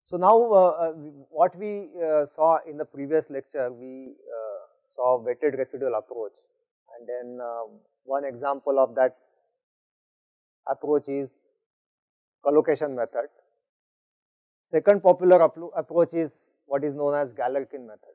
So now what we saw in the previous lecture, we saw weighted residual approach, and then one example of that approach is collocation method. Second popular approach is what is known as Galerkin method,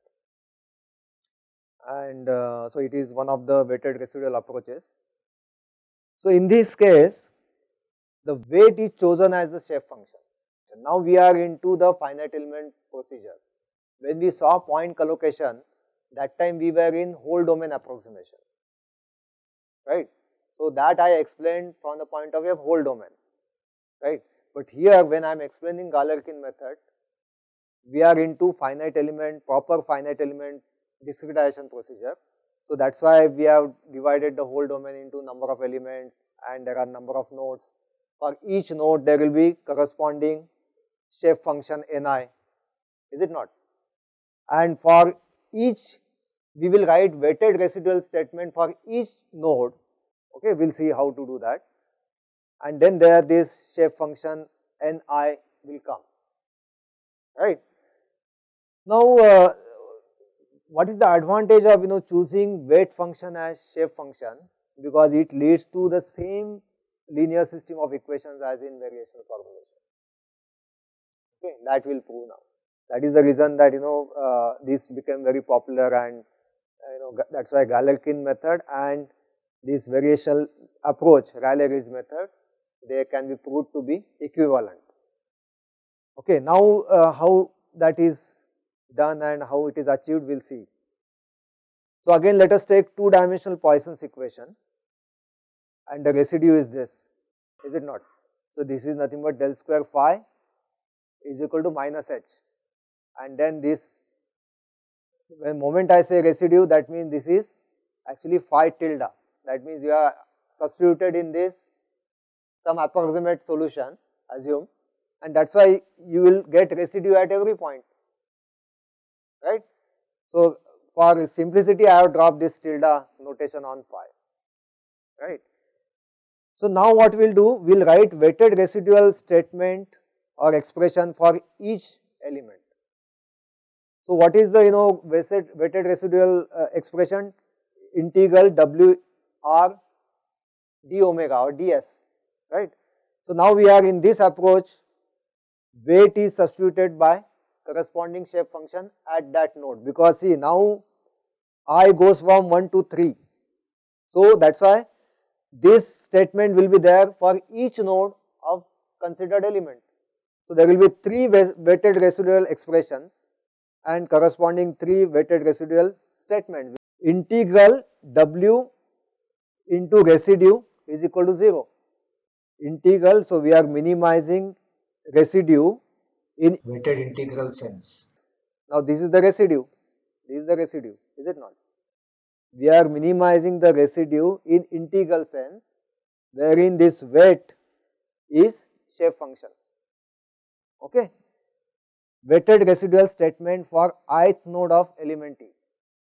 and so it is one of the weighted residual approaches. So in this case, the weight is chosen as the shape function. Now we are into the finite element procedure. When we saw point collocation, that time we were in whole domain approximation, right? So that I explained from the point of view of whole domain, right? But here when I am explaining Galerkin method, we are into finite element, proper finite element discretization procedure. So that is why we have divided the whole domain into number of elements and there are number of nodes. For each node there will be corresponding shape function Ni, is it not? And for each we will write weighted residual statement for each node, okay, we will see how to do that, and then there this shape function Ni will come, right. Now what is the advantage of choosing weight function as shape function, because it leads to the same linear system of equations as in variational formulation, okay, that will prove now. That is the reason that this became very popular, and that is why Galerkin method and this variational approach, Rayleigh-Ridge method, they can be proved to be equivalent. Okay, now how that is done and how it is achieved, we will see. So again let us take two dimensional Poisson's equation and the residue is this, is it not? So this is nothing but del square phi is equal to minus h, and then this, when moment I say residue, that means this is actually phi tilde, that means you are substituted in this some approximate solution, assume, and that is why you will get residue at every point, right. So for simplicity I have dropped this tilde notation on phi, right. So now what we will do, we will write weighted residual statement or expression for each element. So what is the weighted residual expression? Integral W R d omega or ds, right. So now we are in this approach, weight is substituted by corresponding shape function at that node, because see now I goes from 1 to 3. So that is why this statement will be there for each node of considered element. So there will be 3 weighted residual expressions and corresponding 3 weighted residual statements. Integral W into residue is equal to 0. Integral, so we are minimizing residue in weighted integral sense. now this is the residue, is it not? We are minimizing the residue in integral sense, wherein this weight is shape function, okay. Weighted residual statement for ith node of element T.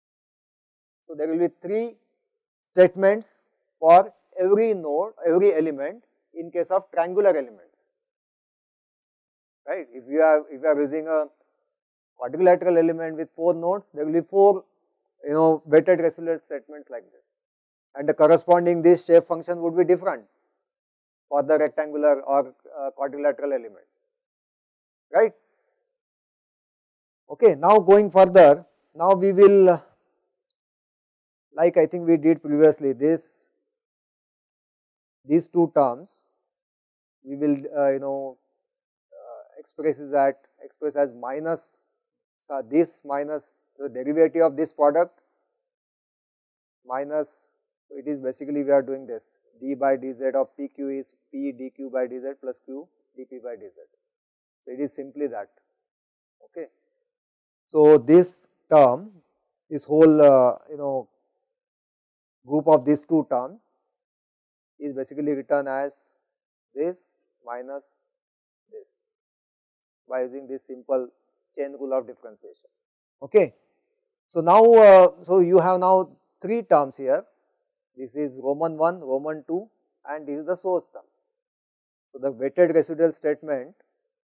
So there will be 3 statements for every node, every element in case of triangular elements, right. If you are using a quadrilateral element with 4 nodes, there will be 4 weighted residual statements like this, and the corresponding this shape function would be different for the rectangular or quadrilateral element, right. Okay, now going further, now we will, like I think we did previously, these two terms we will express as minus this minus the derivative of this product minus, so it is basically we are doing this d by dz of pq is p dq by dz plus q dp by dz. So it is simply that, okay. So this term, this whole group of these two terms is basically written as this minus this by using this simple chain rule of differentiation, okay. So now, so you have now 3 terms here, this is Roman 1, Roman 2 and this is the source term. So the weighted residual statement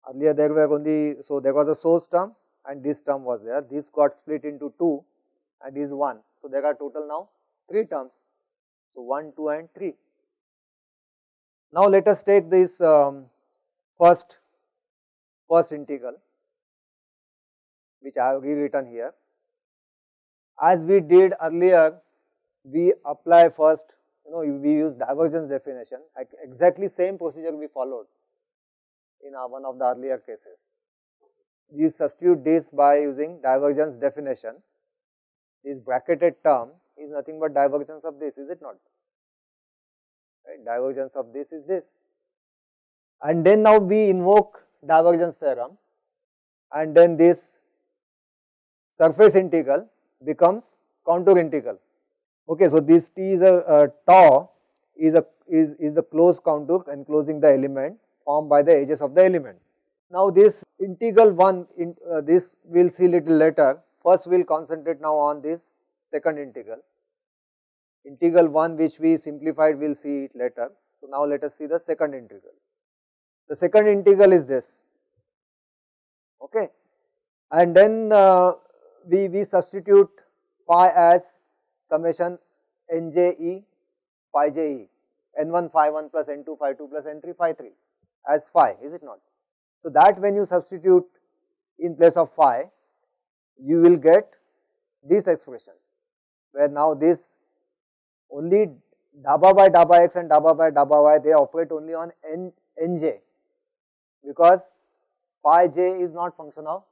Earlier there were only, so there was a source term and this term was there, this got split into 2 and is 1. So there are total now 3 terms, so 1, 2 and 3. Now let us take this first integral which I have rewritten here. As we did earlier, we apply first, we use divergence definition, exactly same procedure we followed in one of the earlier cases. We substitute this by using divergence definition. This bracketed term is nothing but divergence of this, is it not? Right? Divergence of this is this. And then now we invoke divergence theorem, and then this surface integral becomes contour integral. Okay, so this T is tau is the closed contour enclosing the element formed by the edges of the element. Now this integral 1, this we will see little later. First we will concentrate now on this second integral. Integral 1 which we simplified, we will see it later. So now let us see the second integral. The second integral is this, okay, and then we substitute phi as summation nje phi je, n1 phi 1 plus n2 phi 2 plus n3 phi 3 as phi, is it not? So that when you substitute in place of phi, you will get this expression, where now this only dabba by dabba x and dabba by dabba y, they operate only on nj, because phi j is not function of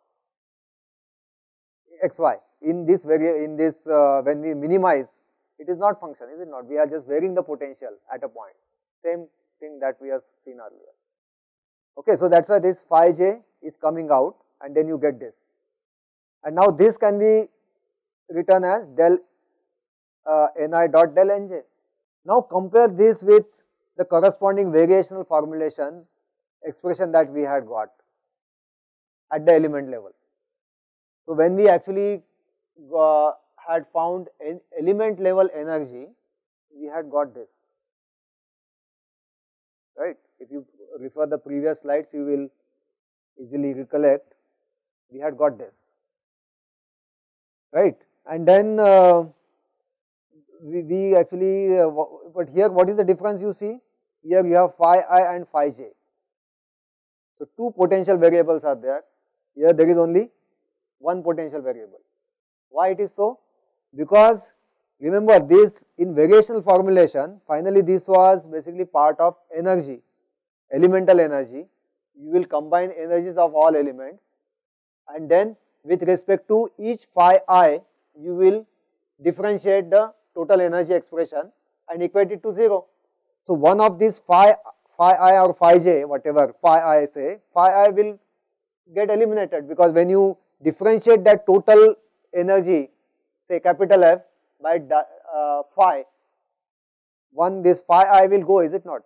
xy. In this when we minimize, it is not function, is it not? We are just varying the potential at a point, same thing that we have seen earlier. Okay, so that is why this phi j is coming out, and then you get this. And now this can be written as del ni dot del nj. Now compare this with the corresponding variational formulation expression that we had got at the element level. So when we actually had found element level energy, we had got this, right. If you refer the previous slides, you will easily recollect, we had got this, right. And then we actually, but here what is the difference you see? Here you have phi I and phi j. So two potential variables are there. Here there is only one potential variable. Why it is so? Because remember this in variational formulation, finally this was basically part of energy, elemental energy. You will combine energies of all elements, and then with respect to each phi I, you will differentiate the total energy expression and equate it to 0. So one of these phi I or phi j, whatever phi I say, phi I will get eliminated, because when you differentiate that total energy, say capital F, by phi, this phi I will go, is it not?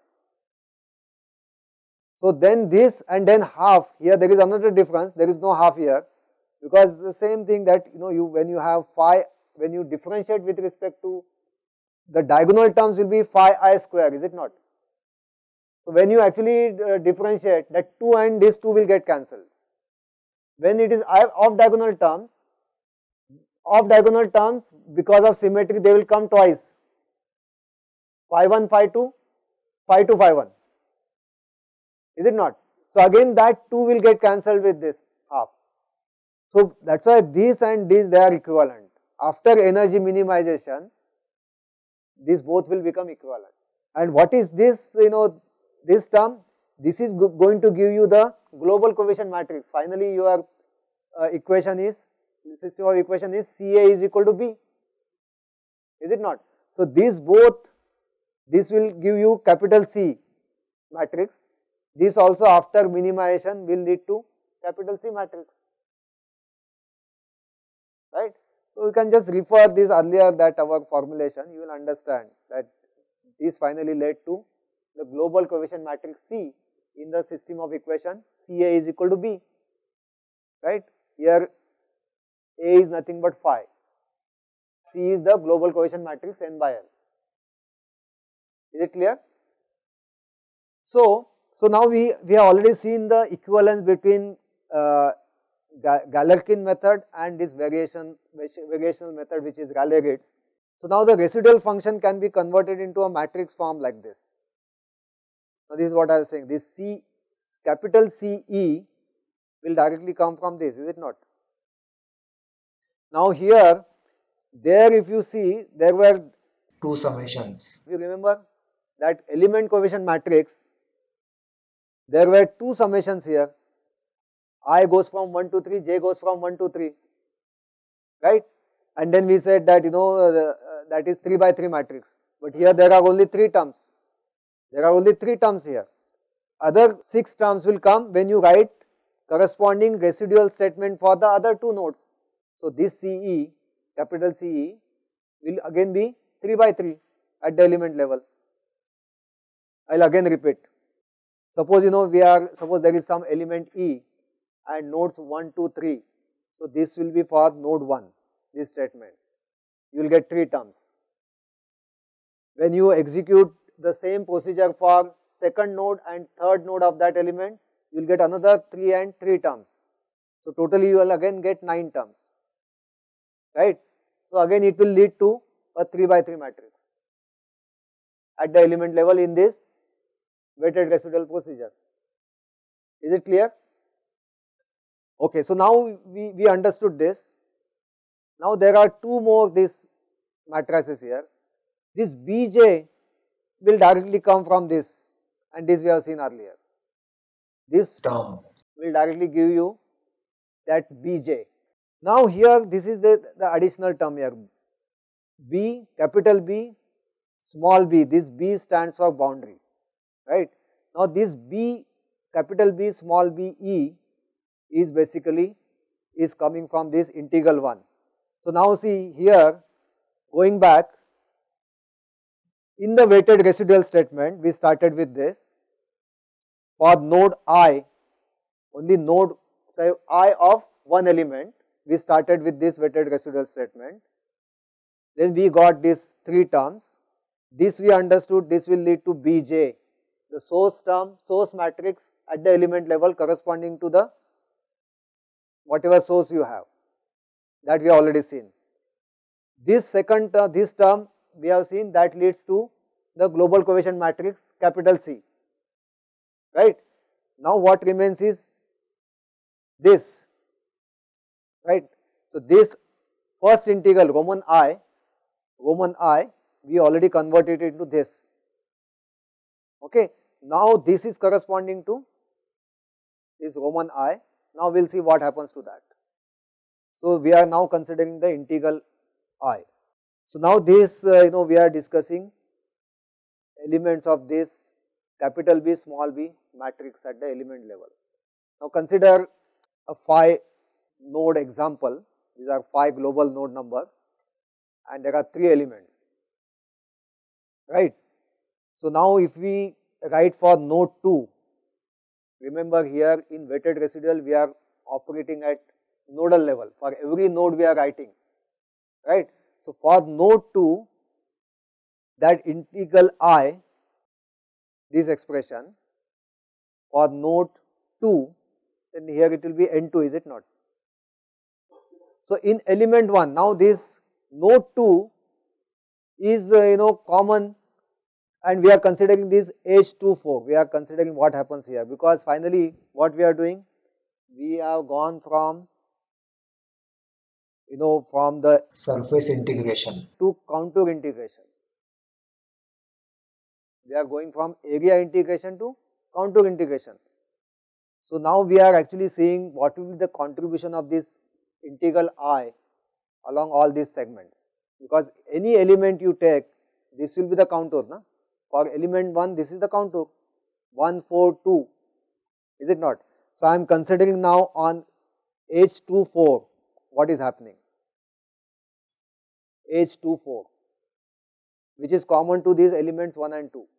So then this and then half, here there is another difference, there is no half here, because the same thing that when you have phi, when you differentiate with respect to the diagonal terms will be phi I square, is it not? So when you actually differentiate, that 2 and this 2 will get cancelled. When it is off diagonal terms, because of symmetry they will come twice, phi 1 phi 2, phi 2 phi 1, is it not? So again that 2 will get cancelled with this half. So that is why this and this they are equivalent. After energy minimization, these both will become equivalent. And what is this, this term? This is going to give you the global coefficient matrix. Finally your equation is, system of equation is Ca is equal to B, is it not? So these both, this will give you capital C matrix. This also after minimization will lead to capital C matrix, right. So you can just refer this earlier, that our formulation, you will understand that this finally led to the global coefficient matrix C in the system of equation Ca is equal to B, right. Here A is nothing but phi, C is the global coefficient matrix n by L. Is it clear? So So now we have already seen the equivalence between Galerkin method and this variational method, which is Rayleigh-Ritz. So now the residual function can be converted into a matrix form like this. Now this is what I was saying, this capital CE will directly come from this, is it not? Now here, there if you see, there were two summations. if you remember that element coefficient matrix, there were two summations here, I goes from 1 to 3, J goes from 1 to 3, right? And then we said that that is 3 by 3 matrix, but here there are only 3 terms, there are only 3 terms here. Other 6 terms will come when you write corresponding residual statement for the other 2 nodes. So this CE, capital CE will again be 3 by 3 at the element level. I will again repeat. Suppose suppose there is some element E and nodes 1, 2, 3. So this will be for node 1, this statement. You will get 3 terms. When you execute the same procedure for second node and third node of that element, you will get another 3 and 3 terms. So totally you will again get 9 terms, right? So again it will lead to a 3 by 3 matrix at the element level in this weighted residual procedure. Is it clear? Okay, so now we understood this. Now there are 2 more these matrices here. This Bj will directly come from this, and this we have seen earlier. This Term will directly give you that Bj. Now here this is the additional term here, B, capital B, small b, this B stands for boundary, right? Now this B, capital B, small b, E is basically is coming from this integral 1. So now see here, going back, in the weighted residual statement we started with this, for node I, only node say I of one element, we started with this weighted residual statement. Then we got these 3 terms. This we understood, this will lead to Bj, the source term, source matrix at the element level corresponding to the whatever source you have, that we have already seen. This second term, this term we have seen, that leads to the global coefficient matrix capital C, right? Now what remains is this, right? So this first integral Roman I, we already converted it into this, okay. Now this is corresponding to this Roman I. Now we will see what happens to that. So we are now considering the integral I. So now this we are discussing elements of this capital B, small b matrix at the element level. Now consider a 5 node example. These are 5 global node numbers and there are 3 elements, right? So now if we write for node 2, remember here in weighted residual we are operating at nodal level, for every node we are writing, right? So for node 2, that integral I, this expression for node 2, then here it will be N2, is it not? So in element 1, now this node 2 is common, and we are considering this H24, we are considering what happens here, because finally what we are doing, we have gone from from the surface integration to contour integration. We are going from area integration to contour integration. So now we are actually seeing what will be the contribution of this integral I along all these segments, because any element you take, this will be the contour, na? For element 1, this is the contour 1, 4, 2, is it not? So I am considering now on H24 what is happening, H24, which is common to these elements 1 and 2.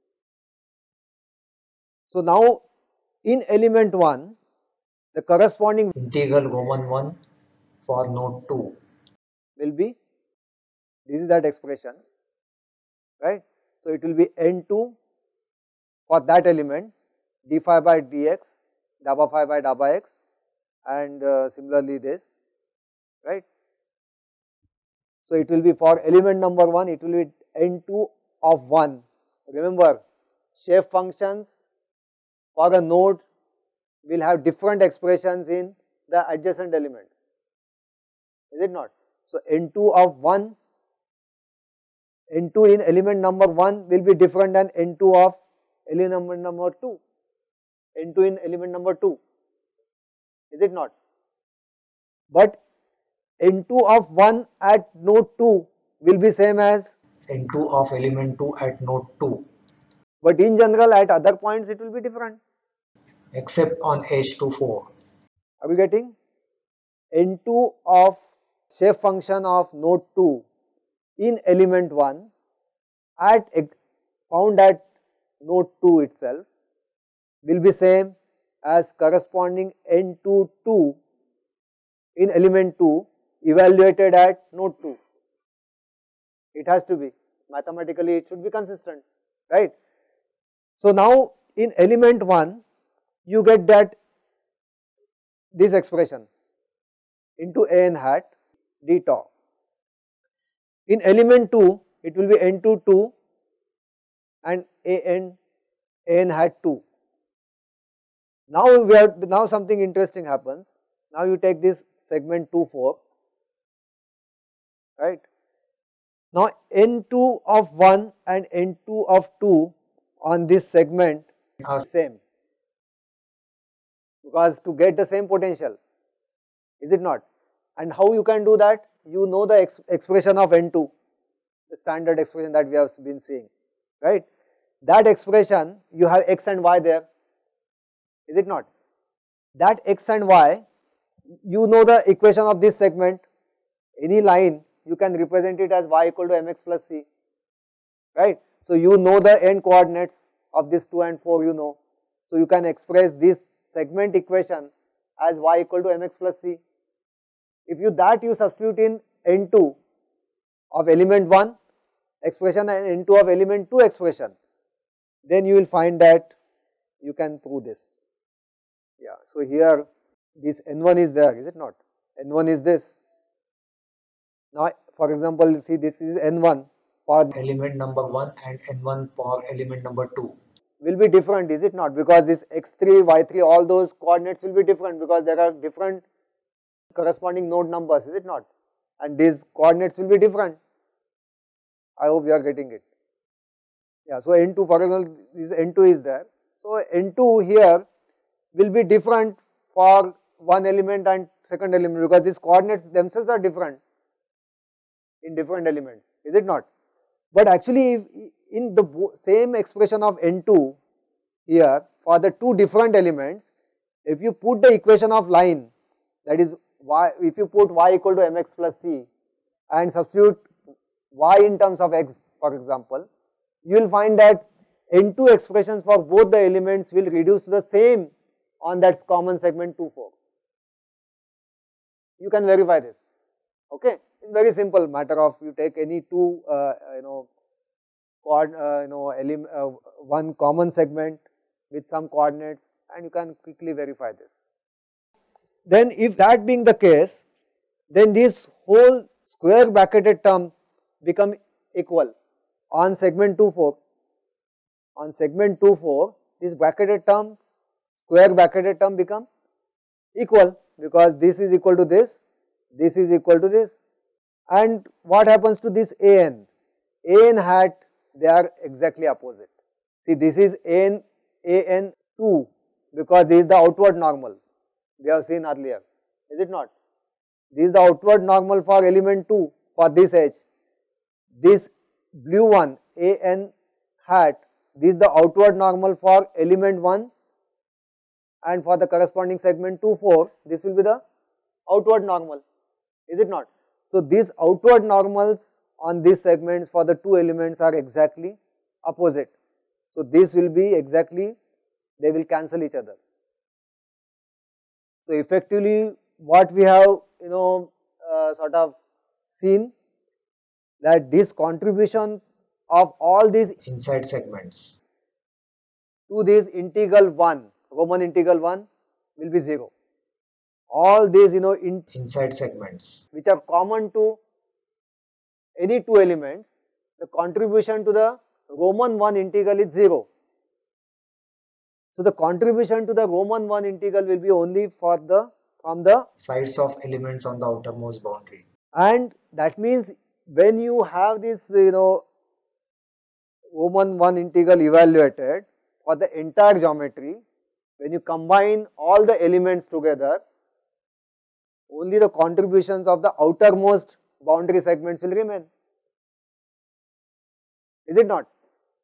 So now in element 1, the corresponding integral Roman 1 for node 2 will be, this is that expression, right? So it will be N2 for that element, d phi by dx, dabba phi by dabba x, and similarly this, right. So it will be for element number 1, it will be n2 of 1. Remember, shape functions for a node will have different expressions in the adjacent elements, is it not? So n2 of 1, n2 in element number 1 will be different than n2 of element number 2, n2 in element number 2, is it not? But n2 of 1 at node 2 will be same as n2 of element 2 at node 2, but in general at other points it will be different. except on edge to 4. Are we getting? n2 of shape function of node 2 in element 1 at found at node 2 itself will be same as corresponding n2 2 in element 2 evaluated at node 2. It has to be, mathematically it should be consistent, right. So now in element 1 you get that this expression into an hat d tau. In element 2 it will be n2 2 and an hat 2. Now something interesting happens. Now you take this segment 2 4, right. Now n2 of 1 and n2 of 2 on this segment are same, because to get the same potential, is it not? And how you can do that? You know the expression of n2, the standard expression that we have been seeing, right. That expression you have x and y there, is it not? That x and y, you know the equation of this segment, any line you can represent it as y equal to mx plus c, right. So you know the end coordinates of this 2 and 4 you know. So you can express this segment equation as y equal to mx plus c. If you substitute in n2 of element 1 expression and n2 of element 2 expression, then you will find that you can prove this. Yeah, so here this n1 is there, is it not? N1 is this. Now for example, see this is n1 for Element number 1 and n1 for element number 2. will be different, is it not? Because this x3, y3, all those coordinates will be different because there are different corresponding node numbers, is it not? And these coordinates will be different. I hope you are getting it. Yeah, so n2, for example, this n2 is there. So n2 here will be different for one element and second element because these coordinates themselves are different in different elements, is it not? But actually, if in the same expression of n2 here for the two different elements, if you put the equation of line, that is y, if you put y equal to mx plus c and substitute y in terms of x, for example, you will find that n2 expressions for both the elements will reduce to the same on that common segment 2 4. You can verify this, okay. It's very simple matter of you take any two one common segment with some coordinates and you can quickly verify this. Then if that being the case, then this whole square bracketed term become equal on segment 2 4. On segment 2 4, this bracketed term, square bracketed term become equal because this is equal to this is equal to this. And what happens to this an? An hat, they are exactly opposite. See, this is an2 because this is the outward normal we have seen earlier, is it not? This is the outward normal for element 2 for this edge. This blue one an hat, this is the outward normal for element 1 and for the corresponding segment 2 4, this will be the outward normal, is it not? So these outward normals on these segments for the two elements are exactly opposite. So this will be exactly, they will cancel each other. So effectively what we have sort of seen that this contribution of all these inside segments to this integral 1, Roman integral 1 will be 0. All these inside segments which are common to any two elements, the contribution to the Roman 1 integral is 0. So the contribution to the Roman 1 integral will be only from the sides of elements on the outermost boundary. And that means when you have this Roman 1 integral evaluated for the entire geometry, when you combine all the elements together, only the contributions of the outermost boundary segments will remain. Is it not?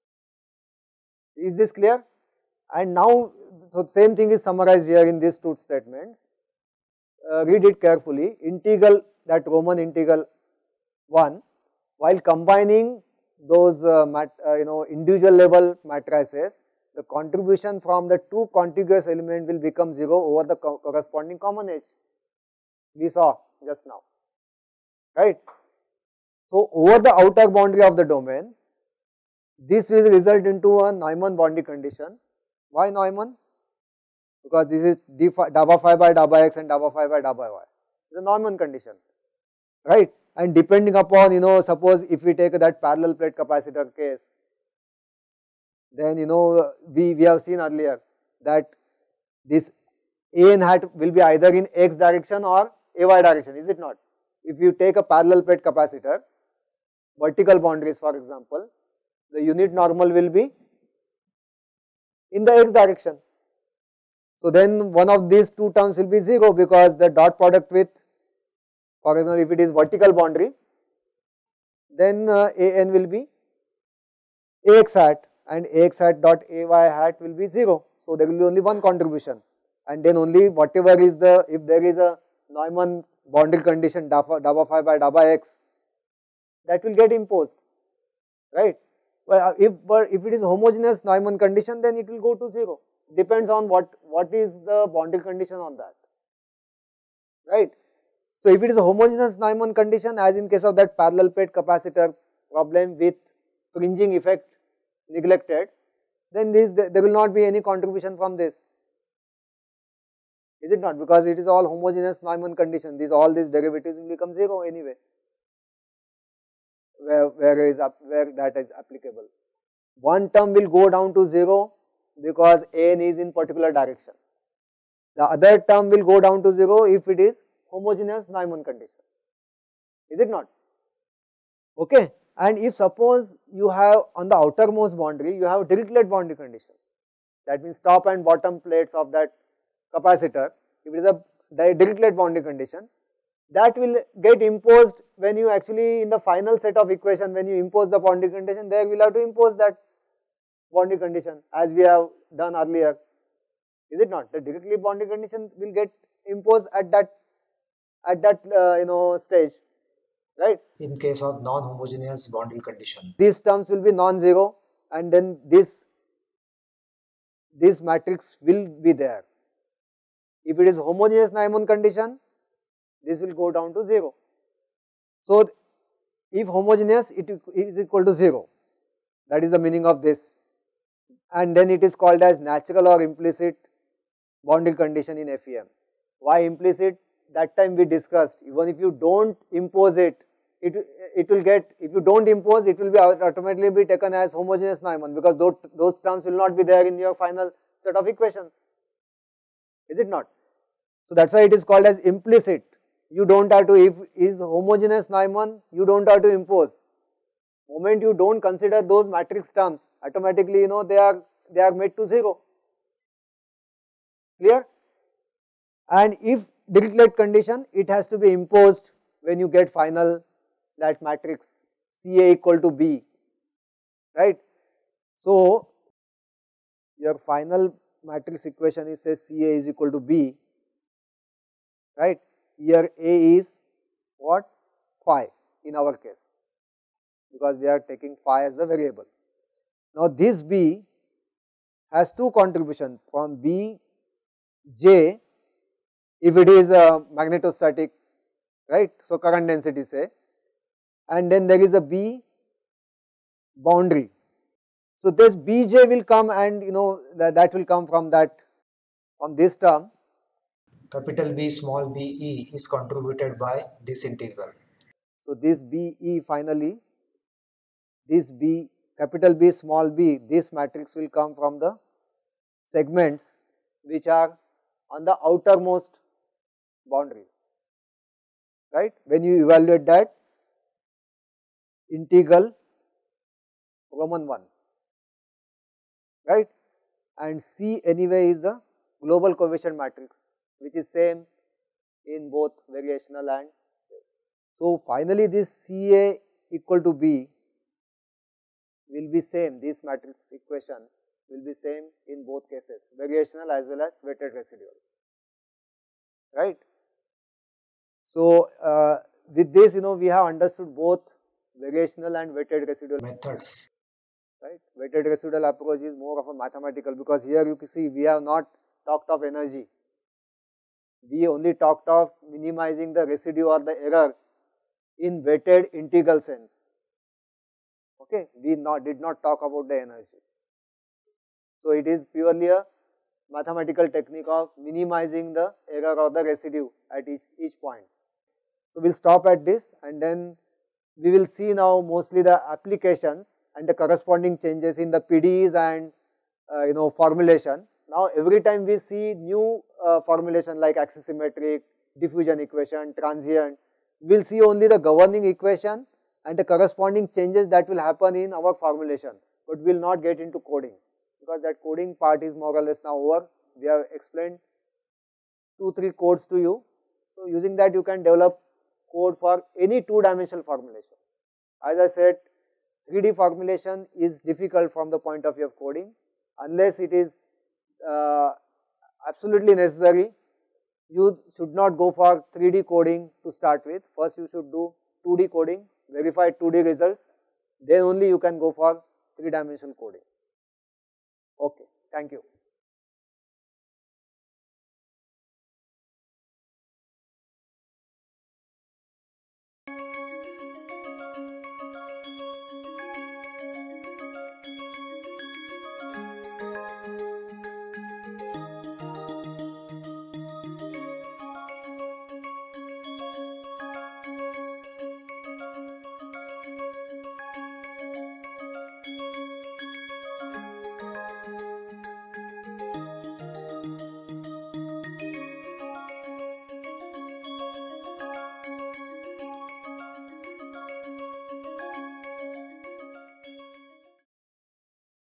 Is this clear? And now, so same thing is summarized here in these two statements. Read it carefully. Integral, that Roman integral 1, while combining those individual level matrices, the contribution from the two contiguous elements will become 0 over the corresponding common edge. We saw just now, right? So over the outer boundary of the domain, this will result into a Neumann boundary condition. Why Neumann? Because this is dabba phi by dabba x and dabba phi by dabba y. It's a Neumann condition, right? And depending upon, suppose if we take that parallel plate capacitor case, then we have seen earlier that this A n hat will be either in x direction or ay direction, is it not? If you take a parallel plate capacitor, vertical boundaries for example, the unit normal will be in the x direction. So then one of these two terms will be 0 because the dot product with, for example, if it is vertical boundary, then a n will be ax hat and ax hat dot ay hat will be 0. So there will be only one contribution, and then only whatever is the, if there is a Neumann boundary condition dabba phi by dabba x, that will get imposed, right? But if it is homogeneous Neumann condition, then it will go to 0. Depends on what is the boundary condition on that, right? So if it is a homogeneous Neumann condition, as in case of that parallel plate capacitor problem with fringing effect neglected, then there will not be any contribution from this. Is it not? Because it is all homogeneous Neumann condition. All these derivatives will become 0 anyway, where that is applicable. One term will go down to 0 because n is in particular direction. The other term will go down to 0 if it is homogeneous Neumann condition. Is it not? Okay. And if suppose you have on the outermost boundary, you have Dirichlet boundary condition. That means top and bottom plates of that capacitor. If it is a Dirichlet boundary condition, that will get imposed when you actually in the final set of equation, when you impose the boundary condition, there we will have to impose that boundary condition as we have done earlier. Is it not? The Dirichlet boundary condition will get imposed at that stage, right? In case of non-homogeneous boundary condition, these terms will be non-zero, and then this matrix will be there. If it is homogeneous Neumann condition, this will go down to 0. So if homogeneous, it is equal to 0. That is the meaning of this, and then it is called as natural or implicit boundary condition in FEM. Why implicit? That time we discussed, even if you don't impose it, it will get, if you don't impose, it will be automatically be taken as homogeneous Neumann, because those terms will not be there in your final set of equations. Is it not? So that's why it is called as implicit. You don't have to, if is homogeneous Neumann, you don't have to impose. Moment you don't consider those matrix terms, automatically they are made to 0. Clear? And if Dirichlet condition, it has to be imposed when you get final that matrix CA equal to B, right? So your final matrix equation is, say, CA is equal to B, right? Here A is what? Phi in our case, because we are taking phi as the variable. Now this B has two contributions from B J, if it is a magnetostatic, right? So current density, say, and then there is a B boundary. So this Bj will come, and that will come from this term. Capital B small be is contributed by this integral. So this Be finally, this B capital B small b, this matrix will come from the segments which are on the outermost boundaries, right. When you evaluate that integral Roman 1, right, and C anyway is the global coefficient matrix, which is same in both variational and this. So finally this Ca equal to B will be same, this matrix equation will be same in both cases, variational as well as weighted residual, right. So with this, we have understood both variational and weighted residual Methods. right. Weighted residual approach is more of a mathematical, because here you can see we have not talked of energy, we only talked of minimizing the residue or the error in weighted integral sense. Okay, we did not talk about the energy. So it is purely a mathematical technique of minimizing the error or the residue at each point. So we will stop at this, and then we will see now mostly the applications and the corresponding changes in the PDEs and formulation. Now every time we see new formulation like axisymmetric, diffusion equation, transient, we will see only the governing equation and the corresponding changes that will happen in our formulation, but we will not get into coding, because that coding part is more or less now over. We have explained 2-3 codes to you. So using that you can develop code for any 2-dimensional formulation. As I said, 3D formulation is difficult from the point of view of coding, unless it is absolutely necessary. You should not go for 3D coding to start with. First you should do 2D coding, verify 2D results, then only you can go for 3-dimensional coding. Okay, thank you.